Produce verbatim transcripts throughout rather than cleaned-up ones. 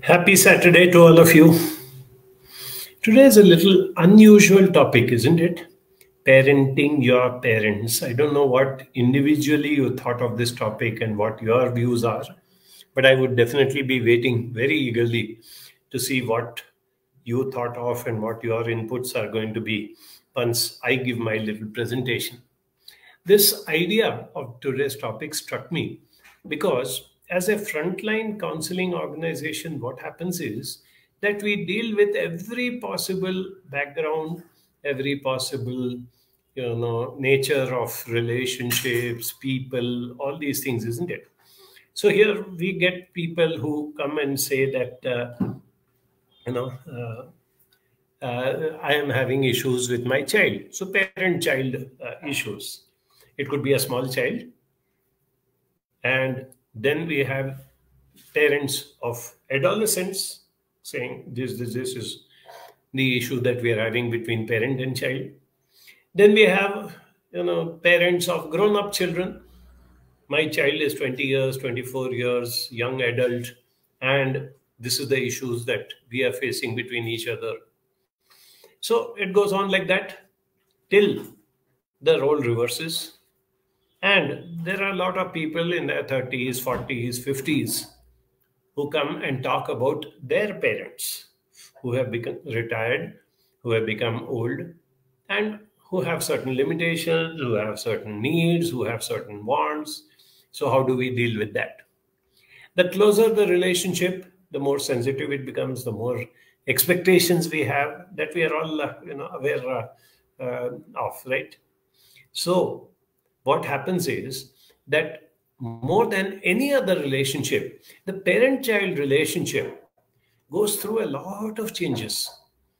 Happy Saturday to all of you. Today is a little unusual topic, isn't it? Parenting your parents. I don't know what individually you thought of this topic and what your views are, but I would definitely be waiting very eagerly to see what you thought of and what your inputs are going to be once I give my little presentation. This idea of today's topic struck me because, as a frontline counseling organization, what happens is that we deal with every possible background, every possible you know nature of relationships, people, all these things, isn't it? So here we get people who come and say that uh, you know uh, uh, I am having issues with my child. So parent-child uh, issues. It could be a small child, and then we have parents of adolescents saying this, this, this is the issue that we are having between parent and child. Then we have, you know, parents of grown-up children. My child is twenty years, twenty-four years, young adult, and this is the issues that we are facing between each other. So it goes on like that till the role reverses. And there are a lot of people in their thirties, forties, fifties who come and talk about their parents who have become retired, who have become old, and who have certain limitations, who have certain needs, who have certain wants. So, how do we deal with that? The closer the relationship, the more sensitive it becomes, the more expectations we have that we are all uh, you know, aware uh, uh, of, right? So, what happens is that more than any other relationship, the parent-child relationship goes through a lot of changes.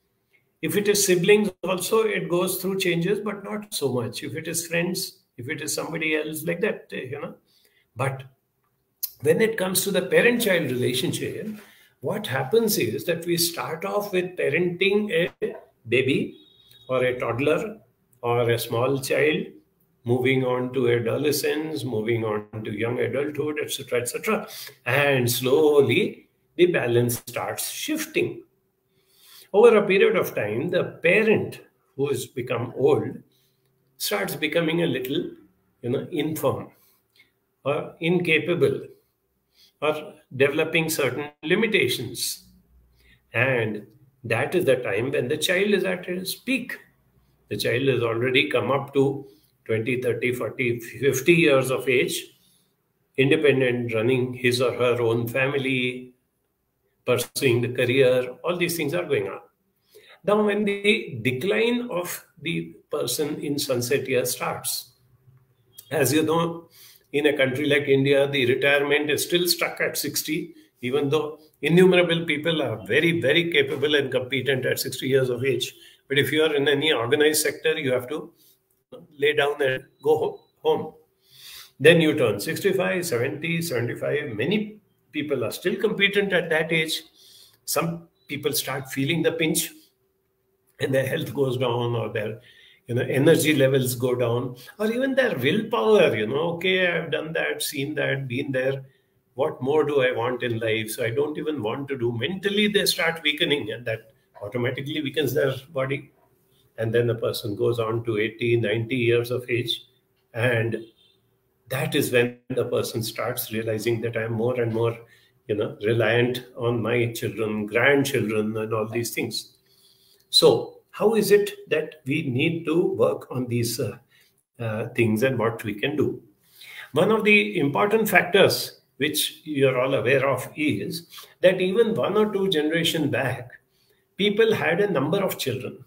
If it is siblings also, it goes through changes, but not so much. If it is friends, if it is somebody else like that, you know. But when it comes to the parent-child relationship, what happens is that we start off with parenting a baby or a toddler or a small child, moving on to adolescence, moving on to young adulthood, et cetera, et cetera. And slowly the balance starts shifting. Over a period of time, the parent who has become old starts becoming a little, you know, infirm or incapable or developing certain limitations. And that is the time when the child is at its peak. The child has already come up to twenty, thirty, forty, fifty years of age, independent, running his or her own family, pursuing the career, all these things are going on. Now, when the decline of the person in sunset year starts, as you know, in a country like India, the retirement is still stuck at sixty, even though innumerable people are very, very capable and competent at sixty years of age. But if you are in any organized sector, you have to lay down and go home. Then you turn sixty-five, seventy, seventy-five. Many people are still competent at that age. Some people start feeling the pinch and their health goes down, or their you know, energy levels go down, or even their willpower, you know, okay, I've done that, seen that, been there. What more do I want in life? So I don't even want to do. Mentally, they start weakening, and that automatically weakens their body. And then the person goes on to eighty, ninety years of age. And that is when the person starts realizing that I'm more and more, you know, reliant on my children, grandchildren, and all these things. So how is it that we need to work on these uh, uh, things and what we can do? One of the important factors which you're all aware of is that even one or two generations back, people had a number of children.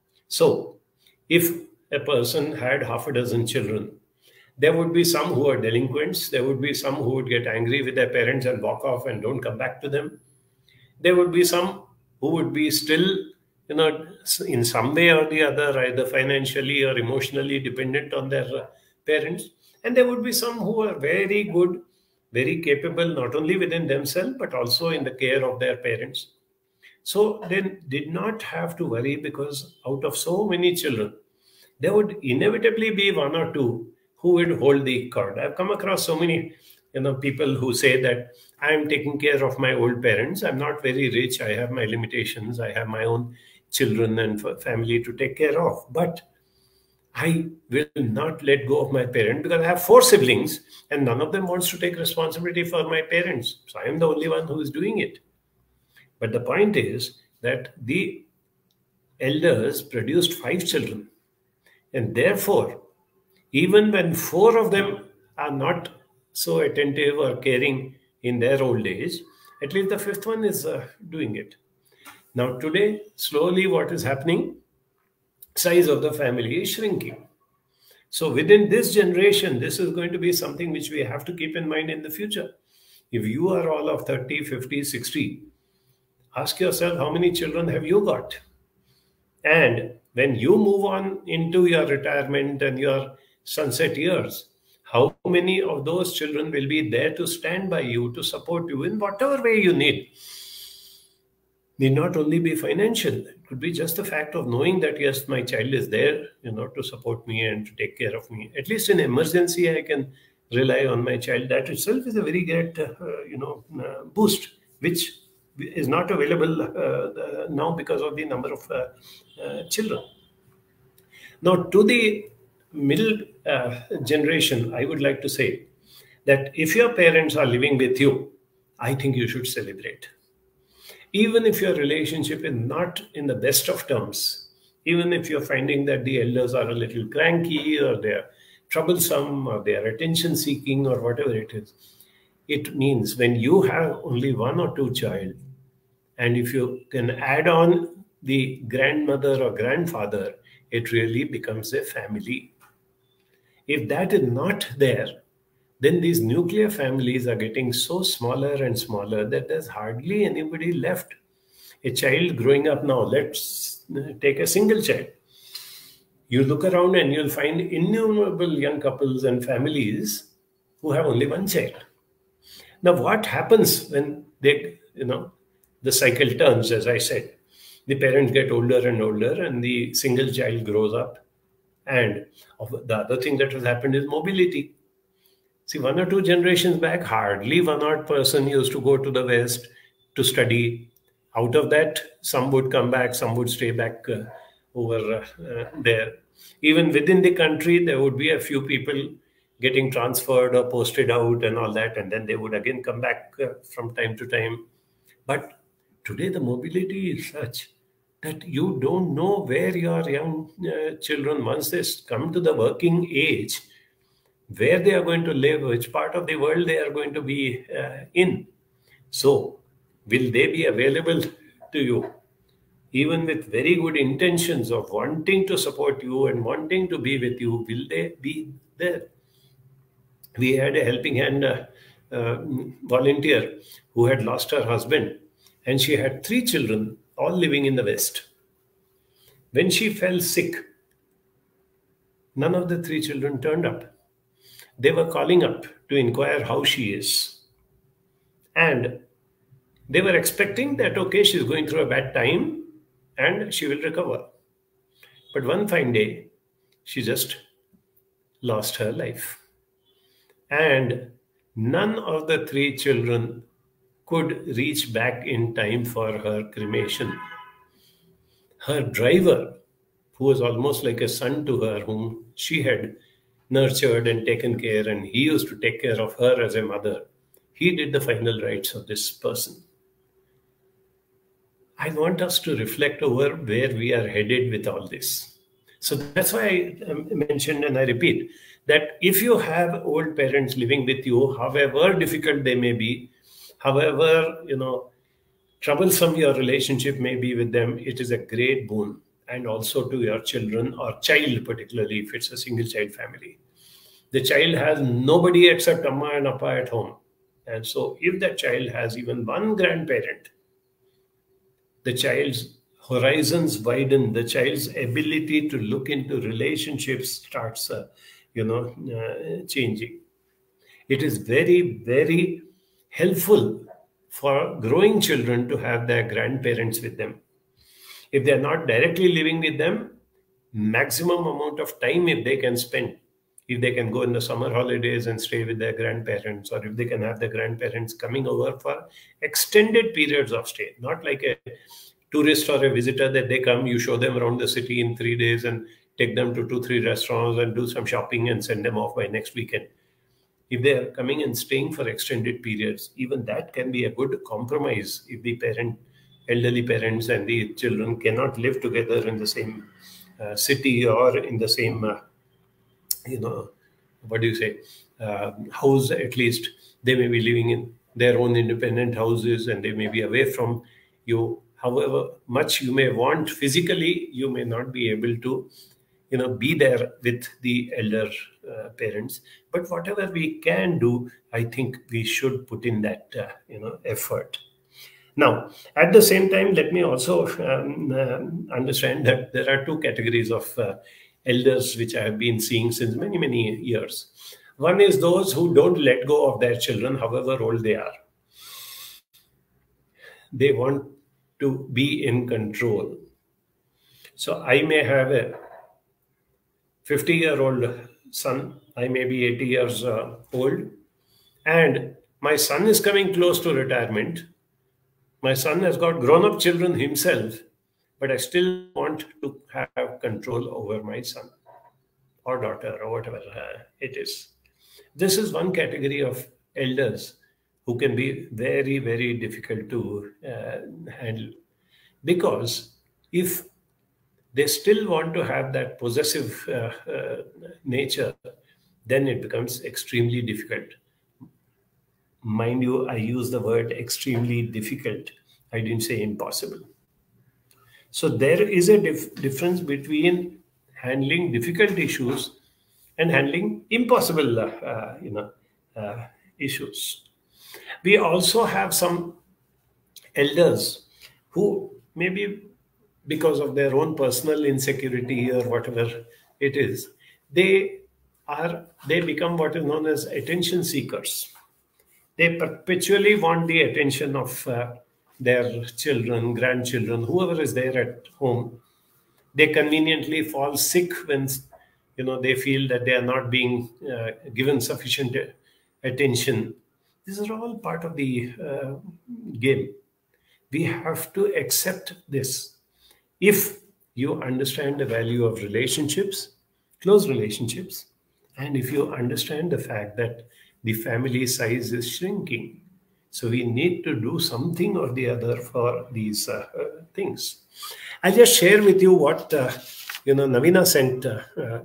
So if a person had half a dozen children, there would be some who are delinquents. There would be some who would get angry with their parents and walk off and don't come back to them. There would be some who would be still, you know, in some way or the other, either financially or emotionally dependent on their uh, parents. And there would be some who are very good, very capable, not only within themselves, but also in the care of their parents. So they did not have to worry, because out of so many children, there would inevitably be one or two who would hold the cord. I've come across so many you know, people who say that I'm taking care of my old parents. I'm not very rich. I have my limitations. I have my own children and f- family to take care of. But I will not let go of my parent because I have four siblings and none of them wants to take responsibility for my parents. So I am the only one who is doing it. But the point is that the elders produced five children. And therefore, even when four of them are not so attentive or caring in their old age, at least the fifth one is uh, doing it. Now, today, slowly what is happening, size of the family is shrinking. So within this generation, this is going to be something which we have to keep in mind in the future. If you are all of thirty, fifty, sixty, ask yourself how many children have you got? And when you move on into your retirement and your sunset years, how many of those children will be there to stand by you, to support you in whatever way you need? Need not only be financial. It could be just the fact of knowing that, yes, my child is there, you know, to support me and to take care of me. At least in emergency, I can rely on my child. That itself is a very great, uh, you know, uh, boost, which is not available uh, now because of the number of uh, uh, children. Now, to the middle uh, generation, I would like to say that if your parents are living with you, I think you should celebrate. Even if your relationship is not in the best of terms, even if you're finding that the elders are a little cranky or they're troublesome or they're attention seeking or whatever it is, it means when you have only one or two child, and if you can add on the grandmother or grandfather, it really becomes a family. If that is not there, then these nuclear families are getting so smaller and smaller that there's hardly anybody left. A child growing up now, let's take a single child. You look around and you'll find innumerable young couples and families who have only one child. Now, what happens when they, you know, the cycle turns, as I said? The parents get older and older, and the single child grows up. And the other thing that has happened is mobility. See, one or two generations back, hardly one odd person used to go to the West to study. Out of that, some would come back, some would stay back uh, over uh, there. Even within the country, there would be a few people getting transferred or posted out and all that, and then they would again come back uh, from time to time. But today, the mobility is such that you don't know where your young uh, children, once they come to the working age, where they are going to live, which part of the world they are going to be uh, in. So, will they be available to you? Even with very good intentions of wanting to support you and wanting to be with you, will they be there? We had a helping hand uh, uh, volunteer who had lost her husband, and she had three children, all living in the West. When she fell sick, none of the three children turned up. They were calling up to inquire how she is. And they were expecting that, okay, she's going through a bad time and she will recover. But one fine day, she just lost her life. And none of the three children could reach back in time for her cremation. Her driver, who was almost like a son to her, whom she had nurtured and taken care, and he used to take care of her as a mother, he did the final rites of this person. I want us to reflect over where we are headed with all this. So that's why I mentioned, and I repeat, that if you have old parents living with you, however difficult they may be, however, you know, troublesome your relationship may be with them, it is a great boon. And also to your children or child, particularly if it's a single child family. The child has nobody except Amma and Appa at home. And so if that child has even one grandparent, the child's horizons widen, the child's ability to look into relationships starts, uh, you know, uh, changing. It is very, very helpful for growing children to have their grandparents with them. If they're not directly living with them, maximum amount of time if they can spend if they can go in the summer holidays and stay with their grandparents, or if they can have their grandparents coming over for extended periods of stay, not like a tourist or a visitor that they come, you show them around the city in three days and take them to two, three restaurants and do some shopping and send them off by next weekend. If they are coming and staying for extended periods, even that can be a good compromise if the parent, elderly parents and the children cannot live together in the same uh, city or in the same, uh, you know, what do you say, uh, house at least. They may be living in their own independent houses and they may be away from you. However much you may want physically, you may not be able to, you know, be there with the elder uh, parents. But whatever we can do, I think we should put in that, uh, you know, effort. Now, at the same time, let me also um, um, understand that there are two categories of uh, elders which I have been seeing since many, many years. One is those who don't let go of their children, however old they are. They want to be in control. So I may have a fifty-year-old son, I may be eighty years uh, old, and my son is coming close to retirement. My son has got grown-up children himself, but I still want to have control over my son or daughter or whatever uh, it is. This is one category of elders who can be very, very difficult to uh, handle, because if they still want to have that possessive uh, uh, nature, then it becomes extremely difficult. Mind you, I use the word extremely difficult. I didn't say impossible. So there is a dif- difference between handling difficult issues and handling impossible, uh, uh, you know, uh, issues. We also have some elders who maybe because of their own personal insecurity or whatever it is, they are they become what is known as attention seekers. They perpetually want the attention of uh, their children, grandchildren, whoever is there at home. They conveniently fall sick when, you know, they feel that they are not being uh, given sufficient uh, attention. These are all part of the uh, game. We have to accept this. If you understand the value of relationships, close relationships, and if you understand the fact that the family size is shrinking, so we need to do something or the other for these uh, uh, things. I'll just share with you what uh, you know Navina sent. Uh, uh,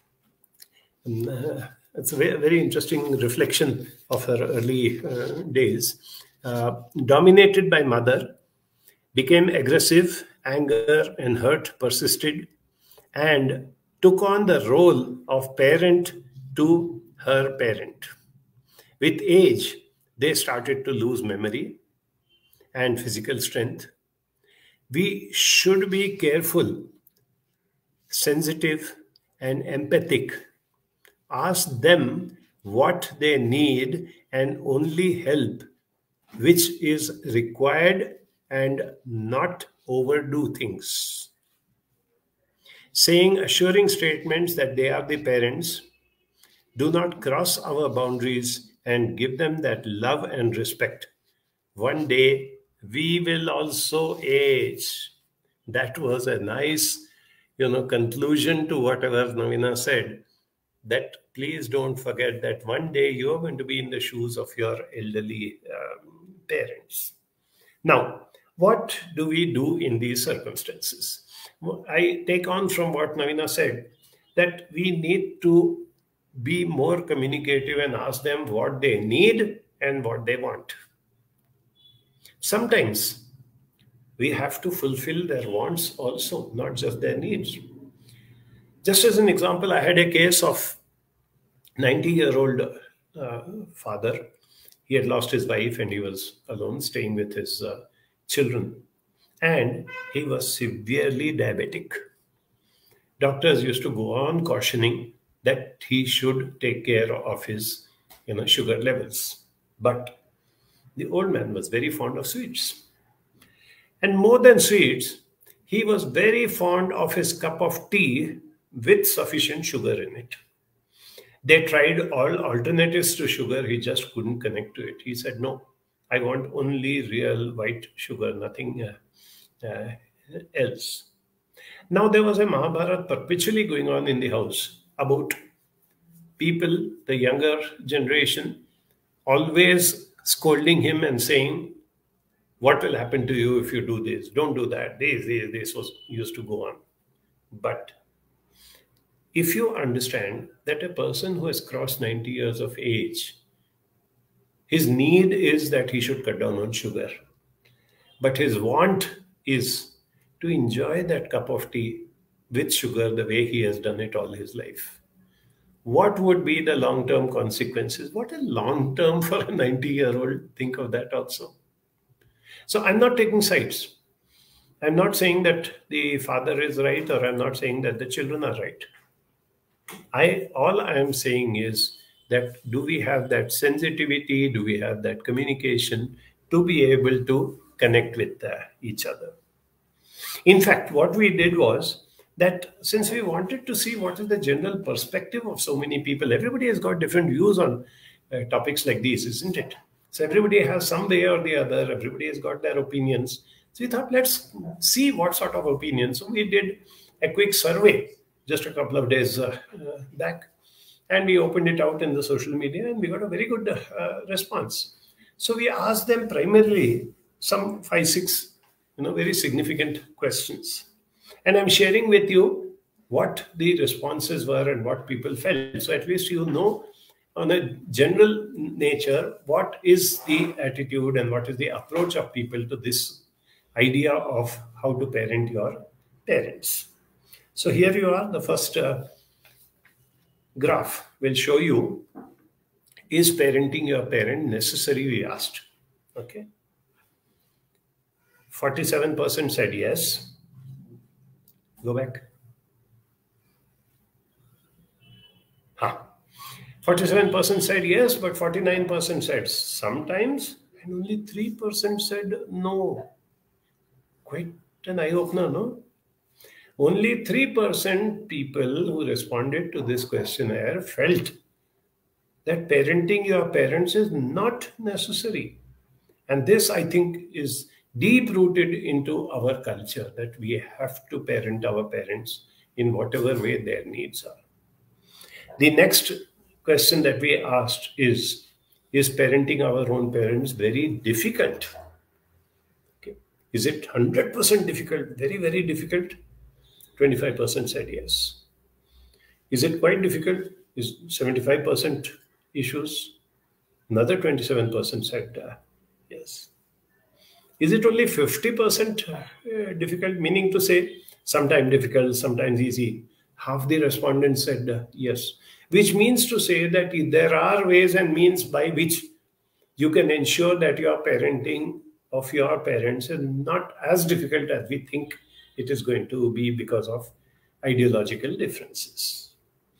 um, uh, it's a very, very interesting reflection of her early uh, days. Uh, dominated by mother, became aggressive, anger and hurt persisted, and took on the role of parent to her parent. With age, they started to lose memory and physical strength. We should be careful, sensitive, and empathic. Ask them what they need and only help which is required, and not overdo things. Saying assuring statements that they are the parents, do not cross our boundaries, and give them that love and respect. One day we will also age. That was a nice, you know, conclusion to whatever Navina said. That please don't forget that one day you're going to be in the shoes of your elderly um, parents. Now, what do we do in these circumstances? I take on from what Navina said that we need to be more communicative and ask them what they need and what they want. Sometimes we have to fulfill their wants also, not just their needs. Just as an example, I had a case of ninety-year-old uh, father. He had lost his wife and he was alone, staying with his uh, children. And he was severely diabetic. Doctors used to go on cautioning that he should take care of his, you know, sugar levels. But the old man was very fond of sweets. And more than sweets, he was very fond of his cup of tea with sufficient sugar in it. They tried all alternatives to sugar. He just couldn't connect to it. He said, no, I want only real white sugar, nothing uh, uh, else. Now, there was a Mahabharat perpetually going on in the house about people, the younger generation, always scolding him and saying, what will happen to you if you do this? Don't do that. This, this, this was used to go on. But if you understand that a person who has crossed ninety years of age, his need is that he should cut down on sugar. But his want is to enjoy that cup of tea with sugar the way he has done it all his life. What would be the long term consequences? What is long term for a ninety year old? Think of that also. So I'm not taking sides. I'm not saying that the father is right, or I'm not saying that the children are right. I all I am saying is that do we have that sensitivity? Do we have that communication to be able to connect with uh, each other? In fact, what we did was that since we wanted to see what is the general perspective of so many people, everybody has got different views on uh, topics like these, isn't it? So everybody has some way or the other, everybody has got their opinions. So we thought, let's see what sort of opinions. So we did a quick survey just a couple of days uh, uh, back, and we opened it out in the social media, and we got a very good uh, response. So we asked them primarily some five, six, you know, very significant questions. And I'm sharing with you what the responses were and what people felt. So at least you know on a general nature, what is the attitude and what is the approach of people to this idea of how to parent your parents. So here you are, the first uh, graph will show you, is parenting your parent necessary, we asked. Okay. forty-seven percent said yes. Go back. Huh. forty-seven percent said yes, but forty-nine percent said sometimes, and only three percent said no. Quite an eye-opener, no? Only three percent people who responded to this questionnaire felt that parenting your parents is not necessary. And this, I think, is deep-rooted into our culture, that we have to parent our parents in whatever way their needs are. The next question that we asked is, is parenting our own parents very difficult? Okay. Is it one hundred percent difficult? Very, very difficult? twenty-five percent said yes. Is it quite difficult? Is seventy-five percent issues? Another twenty-seven percent said uh, yes. Is it only fifty percent uh, difficult? Meaning to say, sometimes difficult, sometimes easy. Half the respondents said uh, yes. Which means to say that there are ways and means by which you can ensure that your parenting of your parents is not as difficult as we think it is going to be because of ideological differences.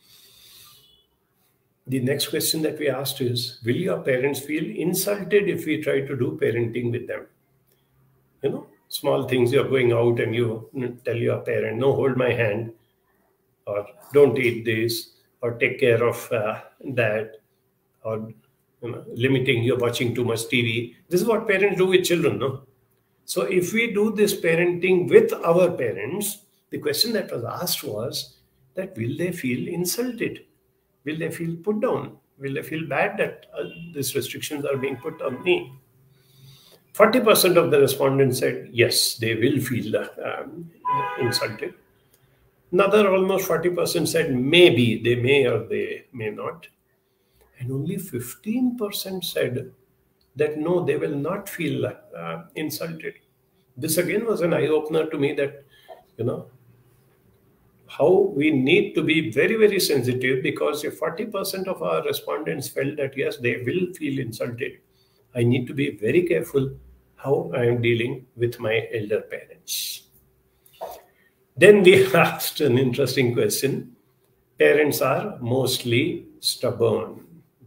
The next question that we asked is, will your parents feel insulted if we try to do parenting with them? You know, small things, you're going out and you tell your parent, no, hold my hand, or don't eat this, or take care of uh, that, or you know, limiting, you're watching too much T V. This is what parents do with children, no? So if we do this parenting with our parents, the question that was asked was that will they feel insulted? Will they feel put down? Will they feel bad that uh, these restrictions are being put on me? forty percent of the respondents said yes, they will feel uh, um, insulted. Another almost forty percent said maybe, they may or they may not. And only fifteen percent said that no, they will not feel uh, insulted. This again was an eye-opener to me that, you know, how we need to be very, very sensitive, because if forty percent of our respondents felt that yes, they will feel insulted, I need to be very careful how I am dealing with my elder parents. Then we asked an interesting question. Parents are mostly stubborn.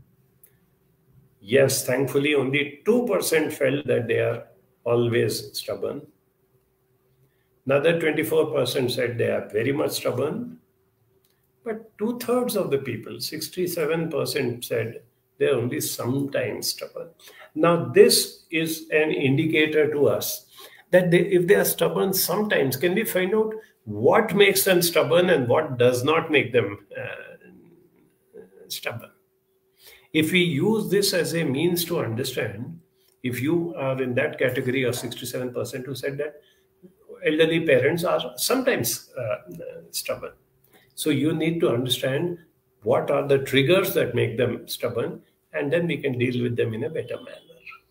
Yes, thankfully, only two percent felt that they are always stubborn. Another twenty-four percent said they are very much stubborn. But two thirds of the people, sixty-seven percent, said they're only sometimes stubborn. Now, this is an indicator to us that they, if they are stubborn sometimes, can we find out what makes them stubborn and what does not make them uh, stubborn? If we use this as a means to understand, if you are in that category of sixty-seven percent who said that elderly parents are sometimes uh, stubborn, so you need to understand what are the triggers that make them stubborn, and then we can deal with them in a better manner.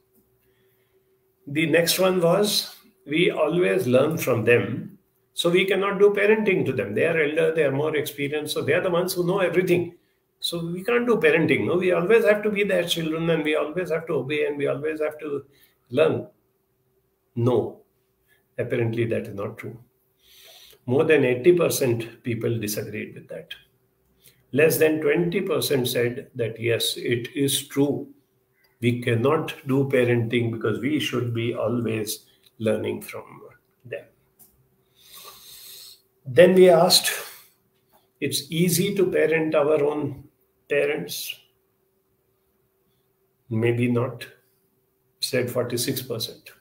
The next one was, we always learn from them, so we cannot do parenting to them. They are elder, they are more experienced, so they are the ones who know everything. So we can't do parenting. No, we always have to be their children, and we always have to obey, and we always have to learn. No, apparently that is not true. More than eighty percent people disagreed with that. Less than twenty percent said that yes, it is true. We cannot do parenting because we should be always learning from them. Then we asked, it's easy to parent our own parents? Maybe not, said forty-six percent.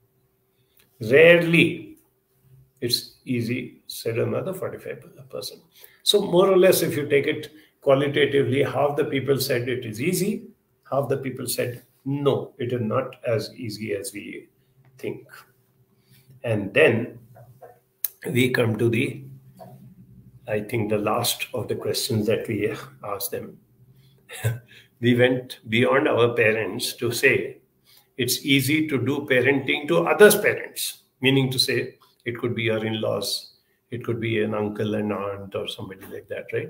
Rarely it's easy, said another forty-five percent. So more or less, if you take it qualitatively, half the people said it is easy, half the people said no, it is not as easy as we think. And then we come to the, I think, the last of the questions that we asked them. We went beyond our parents to say it's easy to do parenting to others' parents, meaning to say it could be your in-laws, it could be an uncle and aunt or somebody like that, right?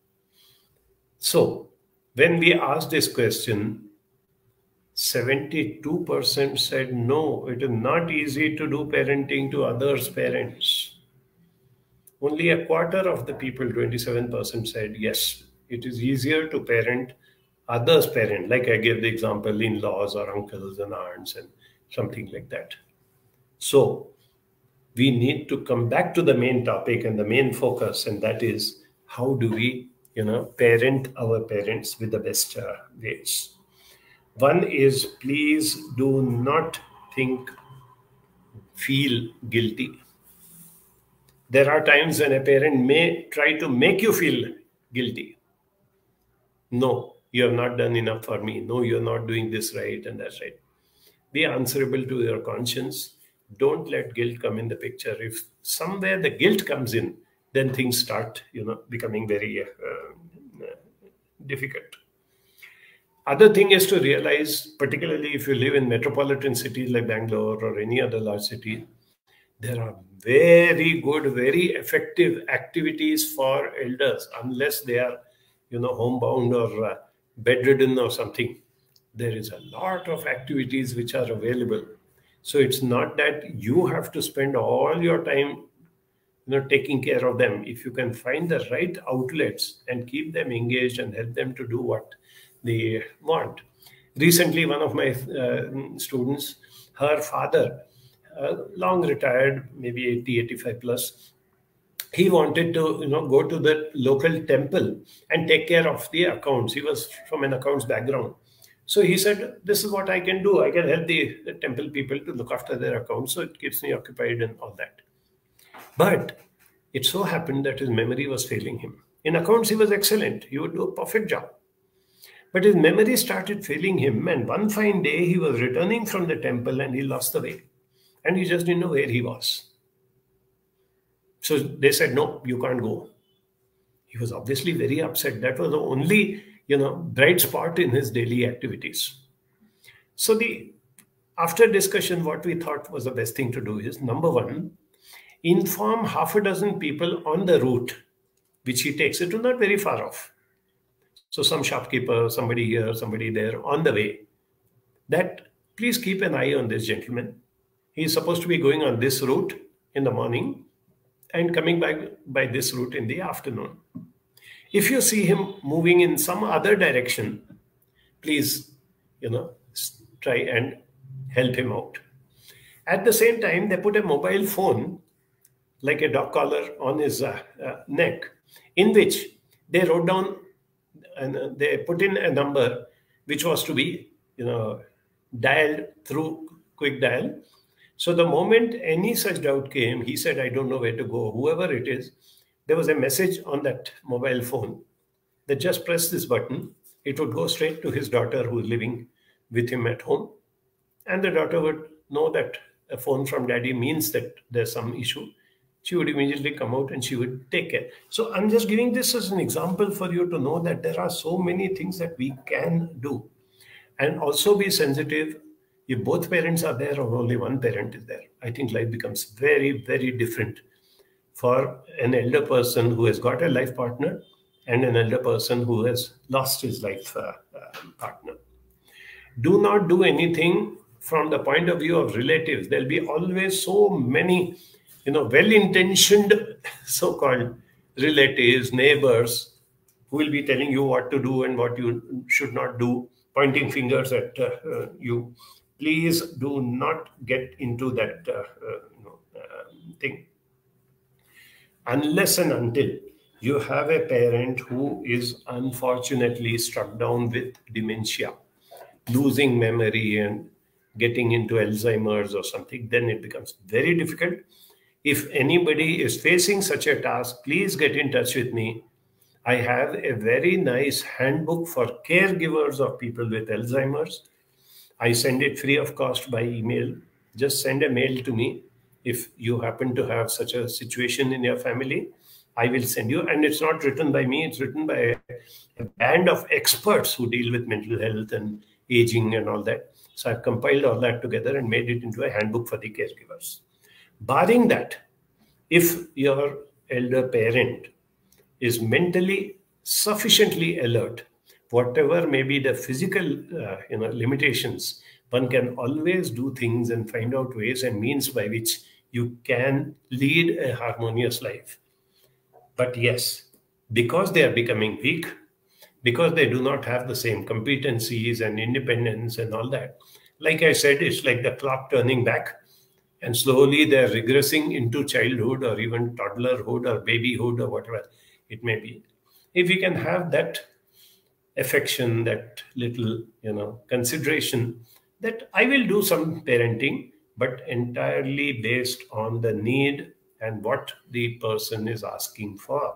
So when we asked this question, seventy-two percent said no, it is not easy to do parenting to others' parents. Only a quarter of the people, twenty-seven percent, said yes, it is easier to parent others' parent, like I gave the example, in-laws or uncles and aunts and something like that. So we need to come back to the main topic and the main focus, and that is how do we, you know, parent our parents with the best uh, ways. One is, please do not think, feel guilty. There are times when a parent may try to make you feel guilty. No, you have not done enough for me. No, you're not doing this right and that's right. Be answerable to your conscience. Don't let guilt come in the picture. If somewhere the guilt comes in, then things start, you know, becoming very uh, difficult. Other thing is to realize, particularly if you live in metropolitan cities like Bangalore or any other large city, there are very good, very effective activities for elders, unless they are, you know, homebound or uh, bedridden or something. There is a lot of activities which are available. So it's not that you have to spend all your time, you know, taking care of them. If you can find the right outlets and keep them engaged and help them to do what they want. Recently, one of my uh, students, her father, uh, long retired, maybe eighty, eighty-five plus, he wanted to, you know, go to the local temple and take care of the accounts. He was from an accounts background. So he said, this is what I can do. I can help the, the temple people to look after their accounts. So it keeps me occupied and all that. But it so happened that his memory was failing him. In accounts, he was excellent. He would do a perfect job. But his memory started failing him. And one fine day, he was returning from the temple and he lost the way. And he just didn't know where he was. So they said, no, you can't go. He was obviously very upset. That was the only, you know, bright spot in his daily activities. So the after discussion, what we thought was the best thing to do is, number one, inform half a dozen people on the route which he takes. It was not very far off. So some shopkeeper, somebody here, somebody there on the way, that please keep an eye on this gentleman. He is supposed to be going on this route in the morning and coming back by this route in the afternoon. If you see him moving in some other direction, please, you know, try and help him out. At the same time, they put a mobile phone, like a dog collar, on his uh, uh, neck, in which they wrote down and uh, they put in a number which was to be, you know, dialed through quick dial. So the moment any such doubt came, he said, I don't know where to go. Whoever it is, there was a message on that mobile phone that just press this button. It would go straight to his daughter who is living with him at home. And the daughter would know that a phone from daddy means that there's some issue. She would immediately come out and she would take care. So I'm just giving this as an example for you to know that there are so many things that we can do. And also be sensitive. If both parents are there or only one parent is there, I think life becomes very, very different for an elder person who has got a life partner and an elder person who has lost his life uh, uh, partner. Do not do anything from the point of view of relatives. There'll be always so many, you know, well-intentioned so-called relatives, neighbors, who will be telling you what to do and what you should not do, pointing fingers at uh, uh, you. Please do not get into that uh, uh, you know, uh, thing. Unless and until you have a parent who is unfortunately struck down with dementia, losing memory and getting into Alzheimer's or something, then it becomes very difficult. If anybody is facing such a task, please get in touch with me. I have a very nice handbook for caregivers of people with Alzheimer's. I send it free of cost by email. Just send a mail to me if you happen to have such a situation in your family. I will send you, and it's not written by me, it's written by a band of experts who deal with mental health and aging and all that. So I've compiled all that together and made it into a handbook for the caregivers. Barring that, if your elder parent is mentally sufficiently alert, whatever may be the physical uh, you know, limitations, one can always do things and find out ways and means by which you can lead a harmonious life. But yes, because they are becoming weak, because they do not have the same competencies and independence and all that, like I said, it's like the clock turning back, and slowly they're regressing into childhood or even toddlerhood or babyhood or whatever it may be. If we can have that affection, that little, you know, consideration, that I will do some parenting, but entirely based on the need and what the person is asking for.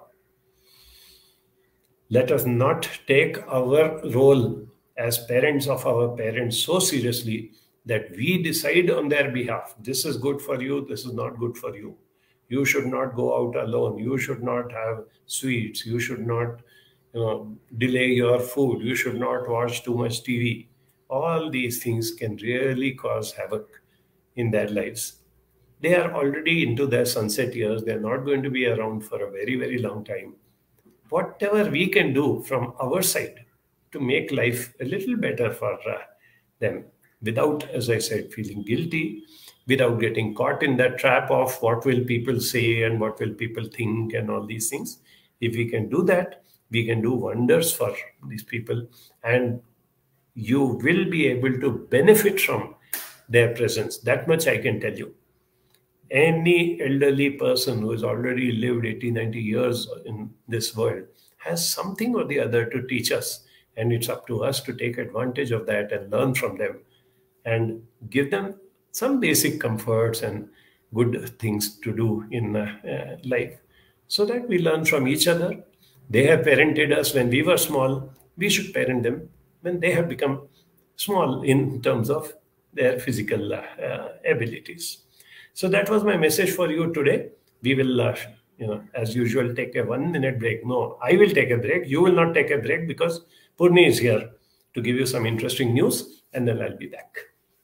Let us not take our role as parents of our parents so seriously that we decide on their behalf. This is good for you, this is not good for you. You should not go out alone. You should not have sweets. You should not, you know, delay your food. You should not watch too much T V. All these things can really cause havoc in their lives. They are already into their sunset years. They're not going to be around for a very, very long time. Whatever we can do from our side to make life a little better for uh, them, without, as I said, feeling guilty, without getting caught in that trap of what will people say and what will people think and all these things. If we can do that, we can do wonders for these people, and you will be able to benefit from their presence. That much I can tell you. Any elderly person who has already lived eighty, ninety years in this world has something or the other to teach us. And it's up to us to take advantage of that and learn from them and give them some basic comforts and good things to do in uh, uh, life, so that we learn from each other. They have parented us when we were small. We should parent them when they have become small in terms of their physical uh, uh, abilities. So that was my message for you today. We will, uh, you know, as usual, take a one-minute break. No, I will take a break. You will not take a break because Purni is here to give you some interesting news, and then I'll be back.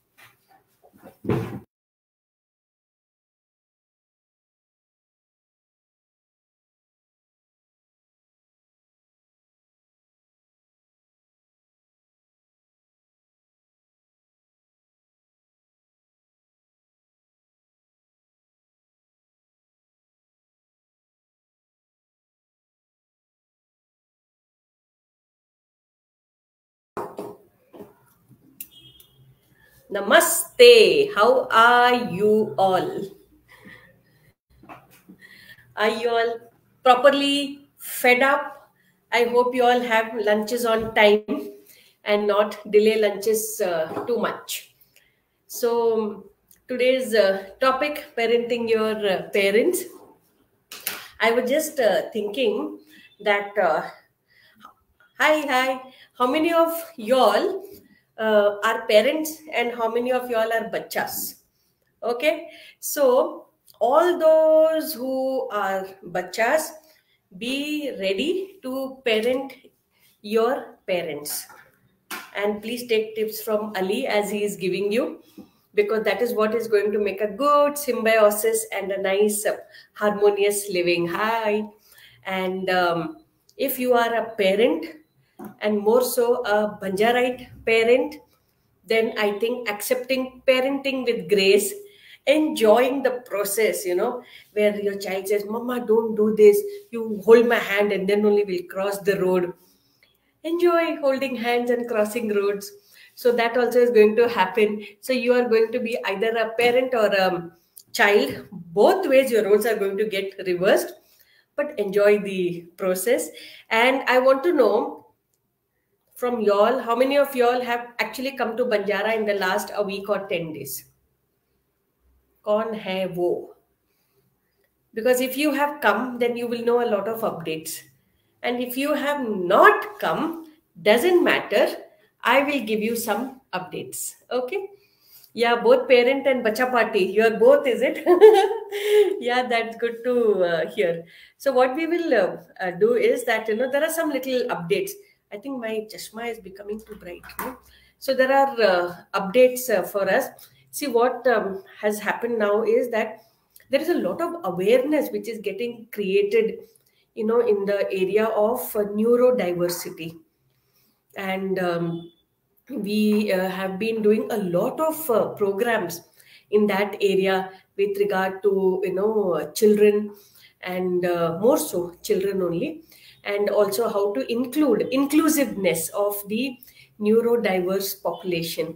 Namaste. How are you all? Are you all properly fed up I hope you all have lunches on time and not delay lunches uh, too much. So, today's uh, topic, parenting your uh, parents. I was just uh, thinking that, uh, hi, hi, how many of y'all uh, are parents and how many of y'all are bachas? Okay, so all those who are bachas, be ready to parent your parents, and please take tips from Ali as he is giving you, because that is what is going to make a good symbiosis and a nice uh, harmonious living. Hi. And um, if you are a parent, and more so a Banjarite parent, then I think accepting parenting with grace, enjoying the process, you know, where your child says, Mama, don't do this, you hold my hand and then only we'll cross the road. Enjoy holding hands and crossing roads. So that also is going to happen. So you are going to be either a parent or a child. Both ways your roles are going to get reversed, but enjoy the process. And I want to know from y'all, how many of y'all have actually come to Banjara in the last a week or ten days? Kaun hai wo? Because if you have come, then you will know a lot of updates. And if you have not come, doesn't matter. I will give you some updates. Okay. Yeah, both parent and bacha party. You are both, is it? Yeah, that's good to uh, hear. So what we will uh, uh, do is that, you know, there are some little updates. I think my chashma is becoming too bright. No? So there are uh, updates uh, for us. See, what um, has happened now is that there is a lot of awareness which is getting created, you know, in the area of uh, neurodiversity. And um, we uh, have been doing a lot of uh, programs in that area with regard to, you know, uh, children, and uh, more so children only, and also how to include inclusiveness of the neurodiverse population.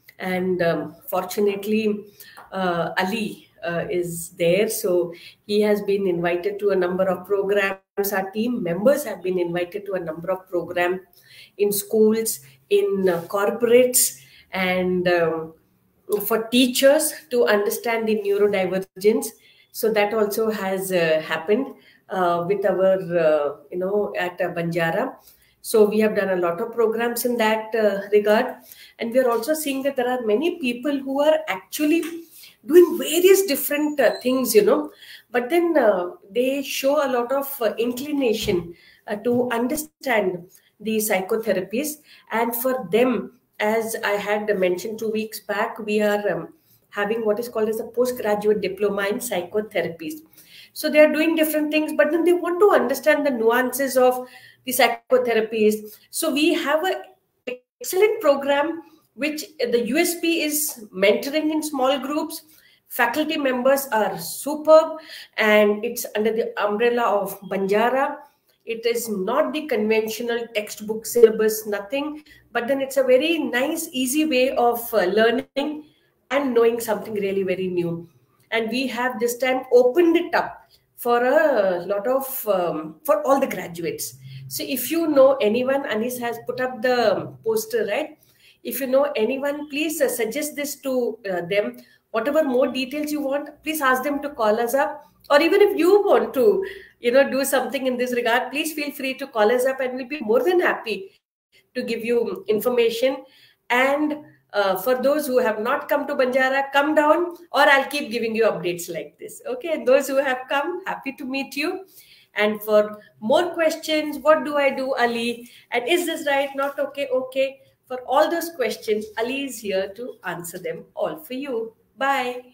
And um, fortunately, uh, Ali uh, is there, so he has been invited to a number of programs. Our team members have been invited to a number of programs in schools, in uh, corporates, and um, for teachers to understand the neurodivergence. So that also has uh, happened uh, with our, uh, you know, at uh, Banjara. So we have done a lot of programs in that uh, regard. And we are also seeing that there are many people who are actually doing various different uh, things, you know, but then uh, they show a lot of uh, inclination uh, to understand the psychotherapies. And for them, as I had mentioned two weeks back, we are um, having what is called as a postgraduate diploma in psychotherapies. So they are doing different things, but then they want to understand the nuances of the psychotherapies. So we have a excellent program which the U S P is mentoring in small groups. Faculty members are superb, and it's under the umbrella of Banjara. It is not the conventional textbook syllabus, nothing, but then it's a very nice, easy way of uh, learning and knowing something really very new. And we have this time opened it up for a lot of, um, for all the graduates. So if you know anyone, Anis has put up the poster, right? If you know anyone, please uh, suggest this to uh, them. Whatever more details you want, please ask them to call us up. Or even if you want to, you know, do something in this regard, please feel free to call us up, and we'll be more than happy to give you information. And uh, for those who have not come to Banjara, come down, or I'll keep giving you updates like this. Okay, and those who have come, happy to meet you. And for more questions, what do I do, Ali? And is this right? Not okay? Okay. For all those questions, Ali is here to answer them all for you. Bye.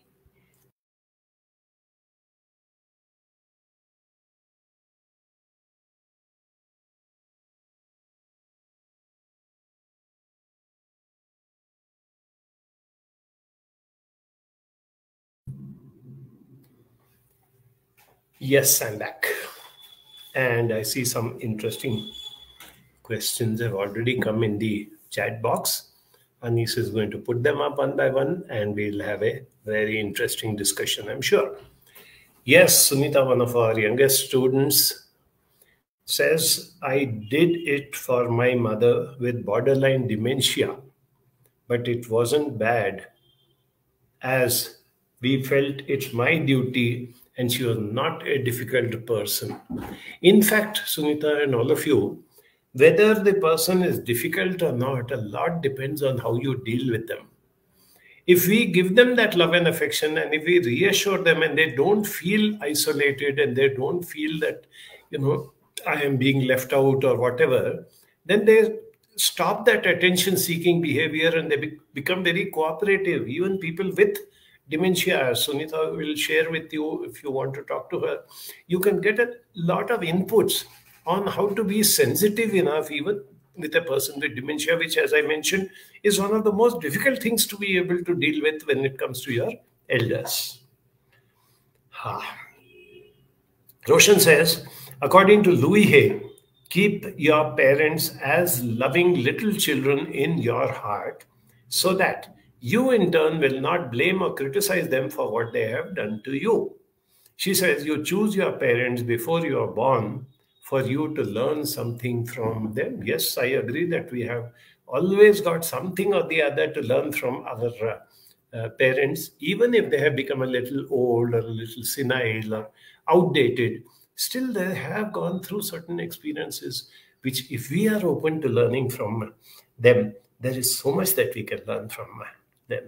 Yes, I'm back. And I see some interesting questions have already come in the chat box. Anis is going to put them up one by one, and we'll have a very interesting discussion, I'm sure. Yes, Sunita, one of our youngest students, says, I did it for my mother with borderline dementia, but it wasn't bad as we felt it's my duty and she was not a difficult person. In fact, Sunita and all of you, whether the person is difficult or not, a lot depends on how you deal with them. If we give them that love and affection, and if we reassure them and they don't feel isolated and they don't feel that, you know, I am being left out or whatever, then they stop that attention seeking behavior and they be- become very cooperative. Even people with dementia, as Sunita will share with you if you want to talk to her, you can get a lot of inputs on how to be sensitive enough, even with a person with dementia, which, as I mentioned, is one of the most difficult things to be able to deal with when it comes to your elders. Ha. Roshan says, according to Louis Hay, keep your parents as loving little children in your heart so that you in turn will not blame or criticize them for what they have done to you. She says, you choose your parents before you are born for you to learn something from them. Yes, I agree that we have always got something or the other to learn from our uh, uh, parents, even if they have become a little old or a little senile or outdated. Still, they have gone through certain experiences which, if we are open to learning from them, there is so much that we can learn from them.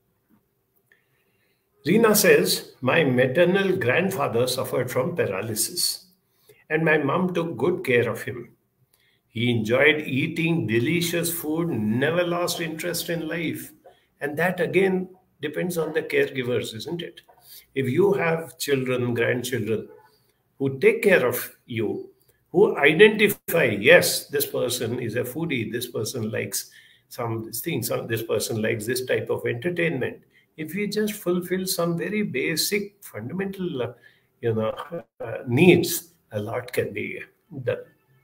Reena says, my maternal grandfather suffered from paralysis, and my mom took good care of him. He enjoyed eating delicious food, never lost interest in life. And that again depends on the caregivers, isn't it? If you have children, grandchildren who take care of you, who identify, yes, this person is a foodie, this person likes some things, some, this person likes this type of entertainment. If we just fulfill some very basic, fundamental, uh, you know, uh, needs, a lot can be done.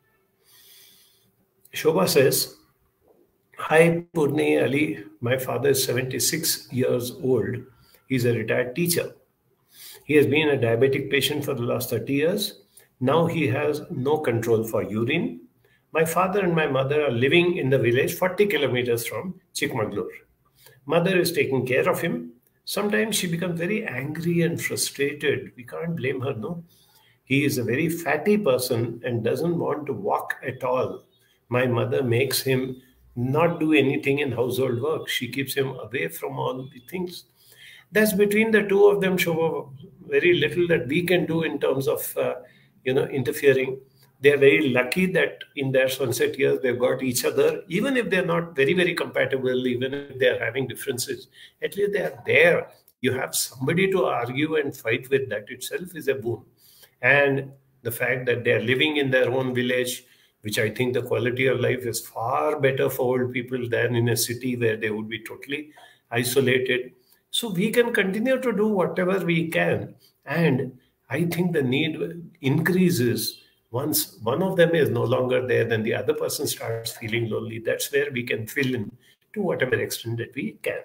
Shobha says, hi, Purni Ali. My father is seventy-six years old. He's a retired teacher. He has been a diabetic patient for the last thirty years. Now he has no control for urine. My father and my mother are living in the village forty kilometers from Chikmagalur. Mother is taking care of him. Sometimes she becomes very angry and frustrated. We can't blame her, no? He is a very fatty person and doesn't want to walk at all. My mother makes him not do anything in household work. She keeps him away from all the things. That's between the two of them, Shobha. Very little that we can do in terms of, uh, you know, interfering. They're very lucky that in their sunset years they've got each other, even if they're not very, very compatible, even if they're having differences. At least they are there. You have somebody to argue and fight with. That itself is a boon. And the fact that they're living in their own village, which I think the quality of life is far better for old people than in a city where they would be totally isolated. So we can continue to do whatever we can. And I think the need increases once one of them is no longer there, then the other person starts feeling lonely. That's where we can fill in to whatever extent that we can.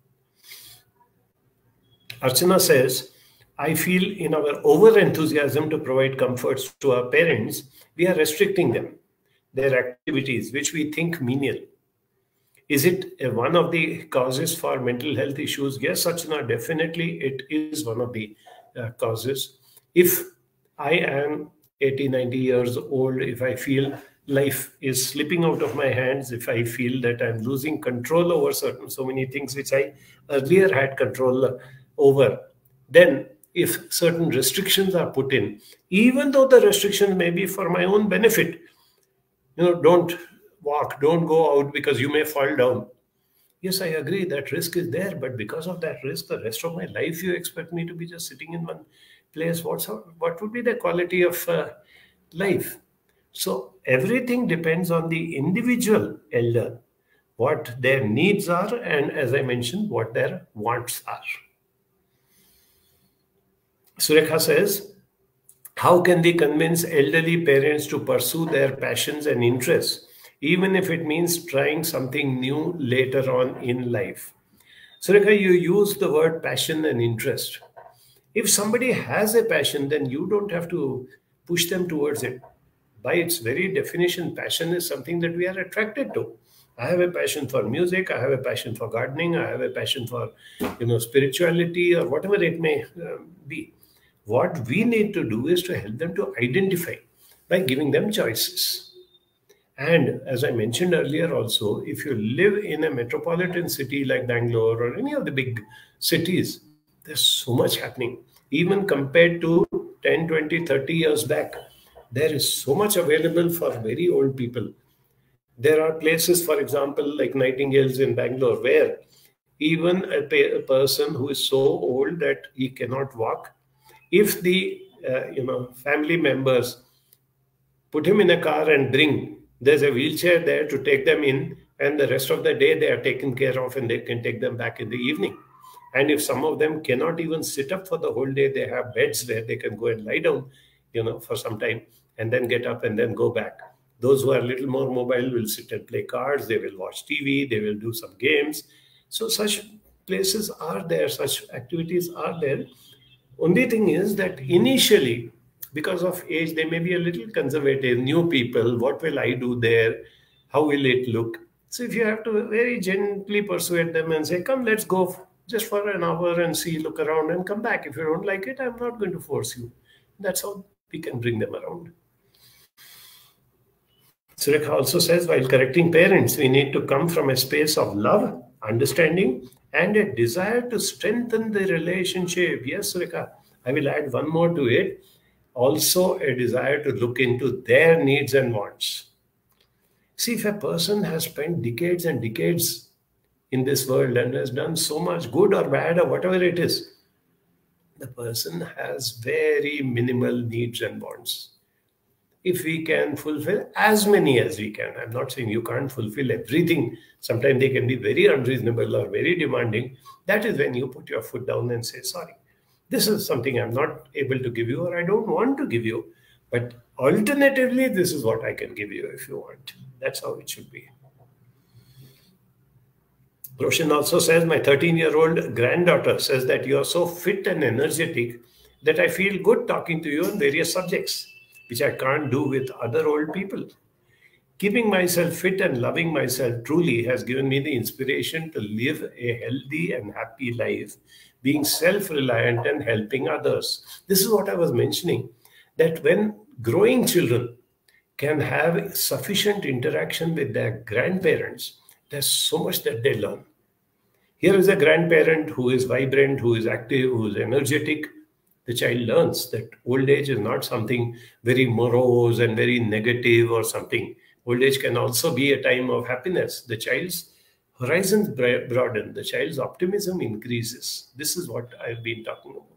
Archana says, I feel in our over enthusiasm to provide comforts to our parents, we are restricting them, their activities, which we think menial. Is it uh, one of the causes for mental health issues? Yes, Archana, definitely it is one of the uh, causes. If I am eighty, ninety years old, if I feel life is slipping out of my hands, if I feel that I'm losing control over certain so many things which I earlier had control over, then if certain restrictions are put in, even though the restrictions may be for my own benefit, you know, don't walk, don't go out because you may fall down. Yes, I agree that risk is there, but because of that risk, the rest of my life you expect me to be just sitting in one place. What's what would be the quality of uh, life? So everything depends on the individual elder, what their needs are, and as I mentioned, what their wants are. Surekha says, how can we convince elderly parents to pursue their passions and interests, even if it means trying something new later on in life? Surekha, you use the word passion and interest. If somebody has a passion, then you don't have to push them towards it. by its very definition, passion is something that we are attracted to. I have a passion for music. I have a passion for gardening. I have a passion for, you know, spirituality or whatever it may uh, be. What we need to do is to help them to identify by giving them choices. And as I mentioned earlier, also, if you live in a metropolitan city like Bangalore or any of the big cities, there's so much happening. Even compared to ten, twenty, thirty years back, there is so much available for very old people. There are places, for example, like Nightingales in Bangalore, where even a, pa- a person who is so old that he cannot walk, if the uh, you know family members put him in a car and bring, there's a wheelchair there to take them in, and the rest of the day they are taken care of, and they can take them back in the evening. And if some of them cannot even sit up for the whole day, they have beds where they can go and lie down, you know, for some time and then get up and then go back. Those who are a little more mobile will sit and play cards, they will watch T V, they will do some games. So such places are there, such activities are there. Only thing is that initially, because of age, they may be a little conservative, new people, what will I do there? How will it look? So if you have to very gently persuade them and say, come, let's go f- just for an hour and see, look around and come back. If you don't like it, I'm not going to force you. That's how we can bring them around. Surekha also says, while correcting parents, we need to come from a space of love, understanding, and a desire to strengthen the relationship. Yes, Surekha, I will add one more to it. Also, a desire to look into their needs and wants. See, if a person has spent decades and decades in this world and has done so much good or bad or whatever it is, the person has very minimal needs and wants. If we can fulfill as many as we can, I'm not saying you can't fulfill everything. Sometimes they can be very unreasonable or very demanding. That is when you put your foot down and say, sorry, this is something I'm not able to give you or I don't want to give you. But alternatively, this is what I can give you if you want. That's how it should be. Roshan also says, my thirteen-year-old granddaughter says that you are so fit and energetic that I feel good talking to you on various subjects, which I can't do with other old people. Keeping myself fit and loving myself truly has given me the inspiration to live a healthy and happy life, being self-reliant and helping others. This is what I was mentioning, that when growing children can have sufficient interaction with their grandparents, there's so much that they learn. Here is a grandparent who is vibrant, who is active, who is energetic. The child learns that old age is not something very morose and very negative or something. Old age can also be a time of happiness. The child's horizons broaden, the child's optimism increases. This is what I've been talking about.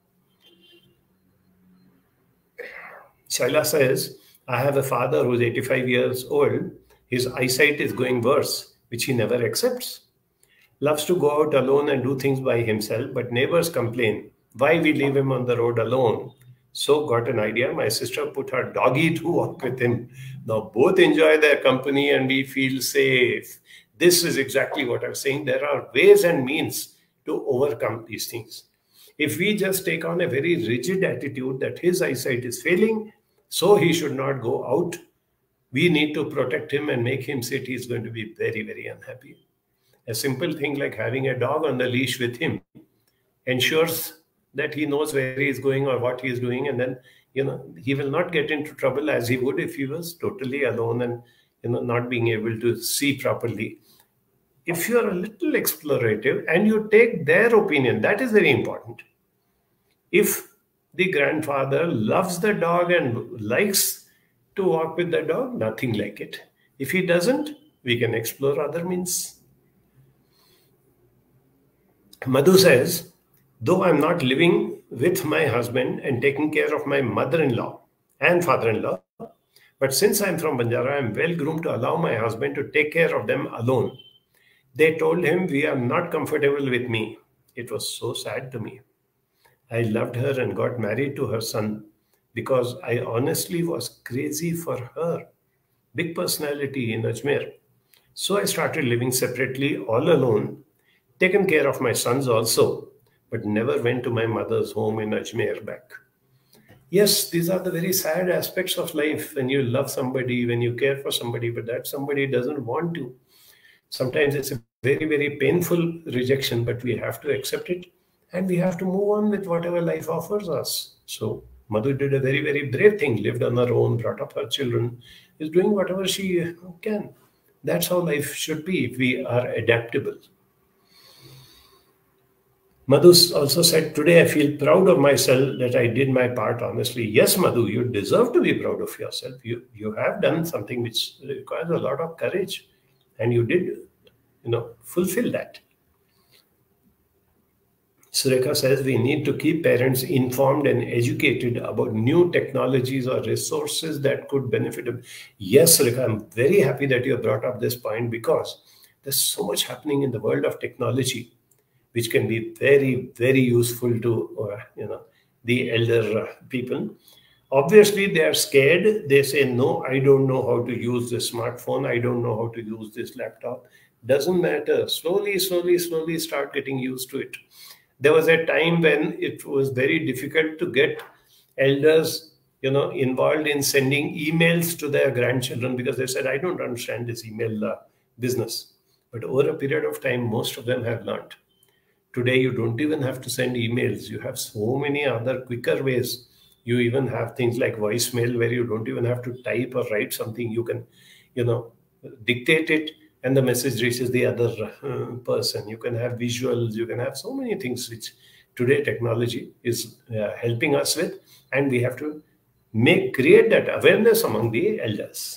Shaila says, I have a father who's eighty-five years old. His eyesight is going worse, which he never accepts. Loves to go out alone and do things by himself, but neighbors complain why we leave him on the road alone. So got an idea. My sister put her doggy to walk with him. Now both enjoy their company and we feel safe. This is exactly what I'm saying. There are ways and means to overcome these things. If we just take on a very rigid attitude that his eyesight is failing, so he should not go out, we need to protect him and make him sit. He's going to be very, very unhappy. A simple thing like having a dog on the leash with him ensures that he knows where he is going or what he is doing, and then you know he will not get into trouble as he would if he was totally alone and you know not being able to see properly. If you are a little explorative and you take their opinion, that is very important. If the grandfather loves the dog and likes to walk with the dog, nothing like it. If he doesn't, we can explore other means. Madhu says, though I'm not living with my husband and taking care of my mother-in-law and father-in-law, but since I'm from Banjara, I'm well groomed to allow my husband to take care of them alone. They told him, we are not comfortable with me. It was so sad to me. I loved her and got married to her son because I honestly was crazy for her. Big personality in Ajmer. So I started living separately, all alone, taken care of my sons also, but never went to my mother's home in Ajmer back. Yes, these are the very sad aspects of life when you love somebody, when you care for somebody, but that somebody doesn't want to. Sometimes it's a very, very painful rejection, but we have to accept it and we have to move on with whatever life offers us. So, Madhu did a very, very brave thing, lived on her own, brought up her children, is doing whatever she can. That's how life should be if we are adaptable. Madhu also said, today I feel proud of myself that I did my part honestly. Yes, Madhu, you deserve to be proud of yourself. You, you have done something which requires a lot of courage, and you did, you know, fulfill that. Surekha says we need to keep parents informed and educated about new technologies or resources that could benefit them. Yes, Surekha, I'm very happy that you brought up this point because there's so much happening in the world of technology which can be very, very useful to uh, you know the elder uh, people. Obviously, they are scared. They say, "No, I don't know how to use this smartphone. I don't know how to use this laptop." Doesn't matter. Slowly, slowly, slowly, start getting used to it. There was a time when it was very difficult to get elders, you know, involved in sending emails to their grandchildren because they said, "I don't understand this email uh, business." But over a period of time, most of them have learned. Today, you don't even have to send emails. You have so many other quicker ways. You even have things like voicemail where you don't even have to type or write something. You can, you know, dictate it and the message reaches the other uh, person. You can have visuals. You can have so many things which today technology is uh, helping us with. And we have to make create that awareness among the elders.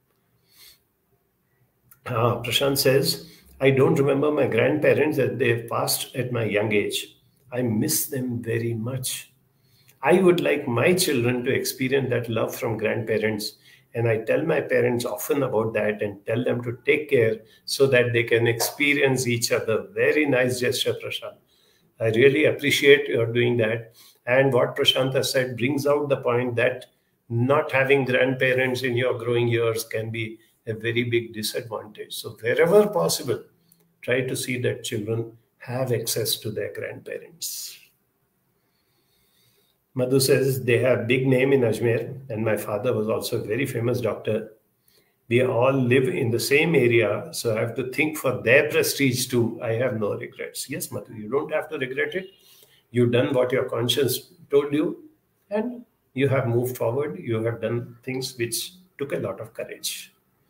Ah, Prashant says, I don't remember my grandparents that they've passed at my young age. I miss them very much. I would like my children to experience that love from grandparents. And I tell my parents often about that and tell them to take care so that they can experience each other. Very nice gesture, Prashant. I really appreciate your doing that. And what Prashanta said brings out the point that not having grandparents in your growing years can be a very big disadvantage. So, wherever possible, try to see that children have access to their grandparents. Madhu says they have big name in Ajmer, and my father was also a very famous doctor. We all live in the same area, so I have to think for their prestige too. I have no regrets. Yes, Madhu, you don't have to regret it. You've done what your conscience told you, and you have moved forward. You have done things which took a lot of courage.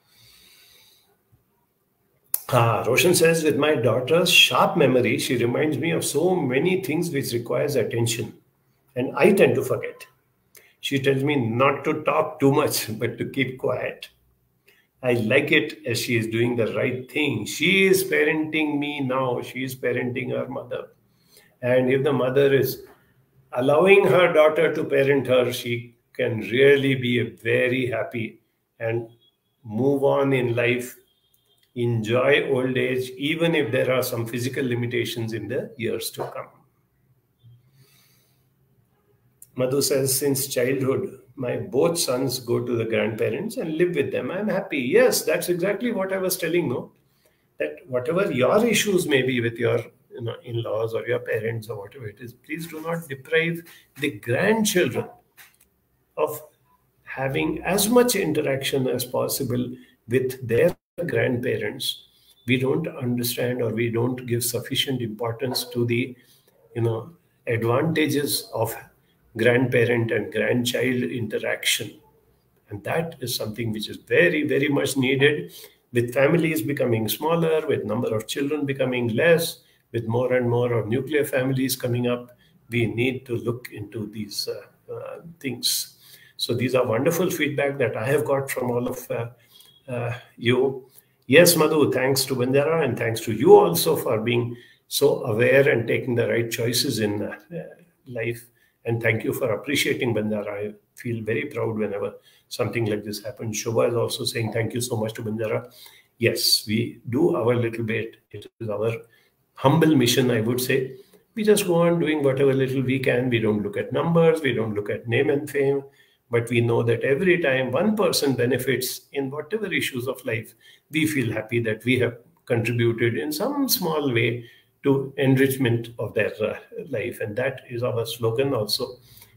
Ah, Roshan says, with my daughter's sharp memory, she reminds me of so many things which requires attention, and I tend to forget. She tells me not to talk too much, but to keep quiet. I like it as she is doing the right thing. She is parenting me now. She is parenting her mother. And if the mother is allowing her daughter to parent her, she can really be very happy and move on in life, enjoy old age, even if there are some physical limitations in the years to come. Madhu says, since childhood, my both sons go to the grandparents and live with them. I'm happy. Yes, that's exactly what I was telling, no? That whatever your issues may be with your you know, in-laws or your parents or whatever it is, please do not deprive the grandchildren of having as much interaction as possible with their grandparents. We don't understand or we don't give sufficient importance to the you know advantages of grandparent and grandchild interaction, and that is something which is very very much needed, with families becoming smaller, with number of children becoming less, with more and more of nuclear families coming up. We need to look into these uh, uh, things. So these are wonderful feedback that I have got from all of uh, uh, you. Yes, Madhu, thanks to Bandara and thanks to you also for being so aware and taking the right choices in uh, life. And thank you for appreciating Bandara. I feel very proud whenever something like this happens. Shobha is also saying thank you so much to Bandara. Yes, we do our little bit. It is our humble mission, I would say. We just go on doing whatever little we can. We don't look at numbers. We don't look at name and fame. But we know that every time one person benefits in whatever issues of life, we feel happy that we have contributed in some small way to enrichment of their uh, life. And that is our slogan also.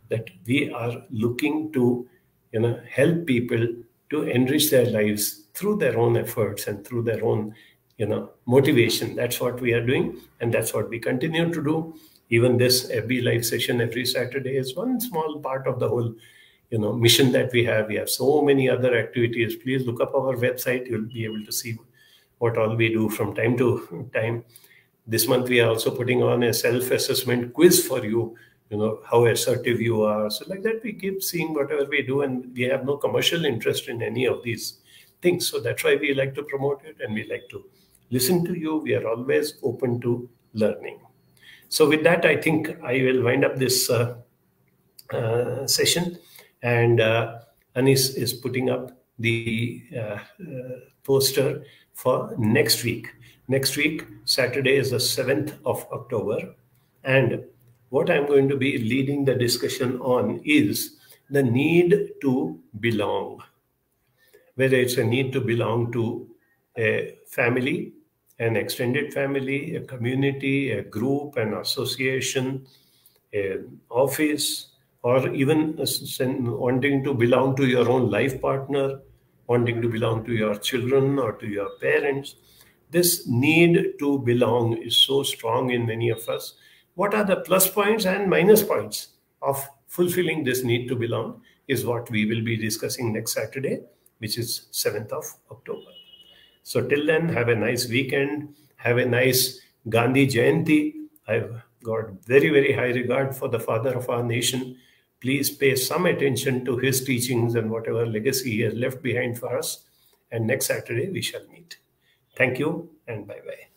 that we are looking to, you know, help people to enrich their lives through their own efforts and through their own, you know, motivation. That's what we are doing, and that's what we continue to do. Even this every live session every Saturday is one small part of the whole, you know, mission that we have. We have so many other activities. Please look up our website. You'll be able to see what all we do from time to time. This month we are also putting on a self-assessment quiz for you, you know, how assertive you are. So like that, we keep seeing whatever we do, and we have no commercial interest in any of these things. So that's why we like to promote it, and we like to listen to you. We are always open to learning. So with that, I think I will wind up this uh, uh, session, and uh, Anis is putting up the uh, uh, poster for next week. Next week, Saturday is the seventh of October, and what I'm going to be leading the discussion on is the need to belong. Whether it's a need to belong to a family, an extended family, a community, a group, an association, an office, or even wanting to belong to your own life partner, wanting to belong to your children or to your parents. This need to belong is so strong in many of us. What are the plus points and minus points of fulfilling this need to belong is what we will be discussing next Saturday, which is seventh of October. So till then, have a nice weekend. Have a nice Gandhi Jayanti. I've got very, very high regard for the father of our nation. Please pay some attention to his teachings and whatever legacy he has left behind for us. And next Saturday, we shall meet. Thank you, and bye-bye.